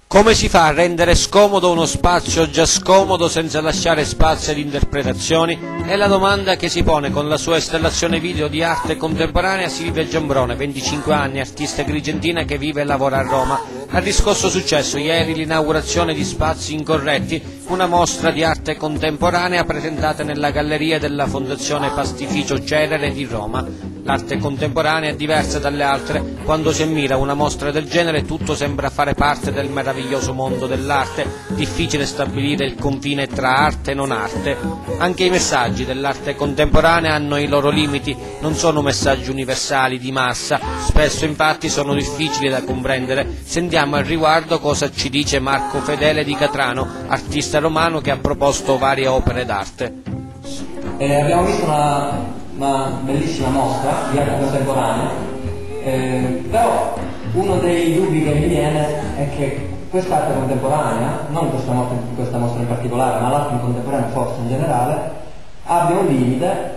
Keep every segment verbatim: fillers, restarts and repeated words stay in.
Come si fa a rendere scomodo uno spazio già scomodo senza lasciare spazio ad interpretazioni? È la domanda che si pone con la sua installazione video di arte contemporanea Silvia Giambrone, venticinque anni, artista agrigentina che vive e lavora a Roma. Ha riscosso successo ieri l'inaugurazione di Spazi Incorretti, una mostra di arte contemporanea presentata nella galleria della Fondazione Pastificio Cerere di Roma. L'arte contemporanea è diversa dalle altre. Quando si ammira una mostra del genere tutto sembra fare parte del meraviglioso mondo dell'arte, difficile stabilire il confine tra arte e non arte. Anche i messaggi dell'arte contemporanea hanno i loro limiti, non sono messaggi universali di massa, spesso infatti sono difficili da comprendere. Sentiamo al riguardo cosa ci dice Marco Fedele di Catrano, artista romano che ha proposto varie opere d'arte. Eh, abbiamo visto una, una bellissima mostra di arte contemporanea, eh, però uno dei dubbi che mi viene è che quest'arte contemporanea, non questa mostra, questa mostra in particolare, ma l'arte contemporanea forse in generale, abbia un limite,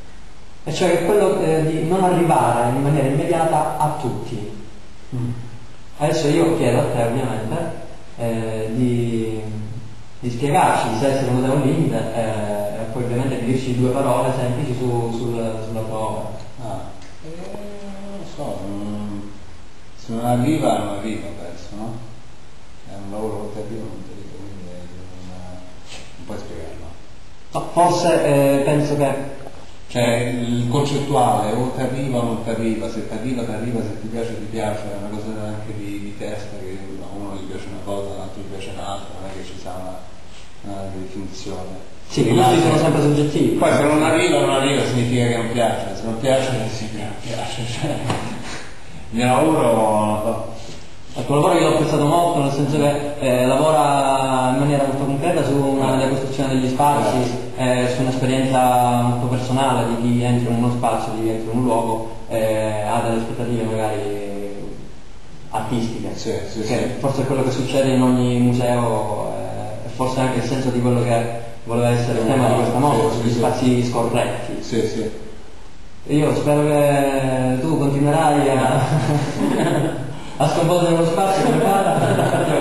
e cioè quello eh, di non arrivare in maniera immediata a tutti. Mm. Adesso io chiedo a te ovviamente eh, di, di spiegarci se secondo te è un limite eh, e poi ovviamente di dirci due parole semplici su, sul, sulla tua opera. Ah, eh, non lo so, non, se non arriva non arriva, penso, no? È un lavoro che arriva non ti dico, quindi non, non puoi spiegarlo. No, forse eh, penso che cioè il concettuale o ti arriva o non ti arriva, se ti arriva ti arriva, se ti piace ti piace, è una cosa anche di, di testa, che a uno gli piace una cosa, all'altro gli piace un'altra, non è che ci sia una, una definizione. sì, i gusti sono sempre soggettivi. Poi se non arriva non arriva significa che non piace, se non piace significa che non piace. Cioè, il mio lavoro, ecco, un lavoro che l'ho apprezzato molto, nel senso che eh, lavora in maniera molto concreta su una decostruzione degli spazi, eh, su un'esperienza molto personale di chi entra in uno spazio, di chi entra in un luogo, eh, ha delle aspettative magari artistiche, sì, sì, che sì. forse è quello che succede in ogni museo, eh, e forse anche il senso di quello che voleva essere il tema di questa mostra, sì, sugli sì, spazi scorretti. Sì, sì. Io spero che tu continuerai a, a sconvolgere lo spazio, prepara.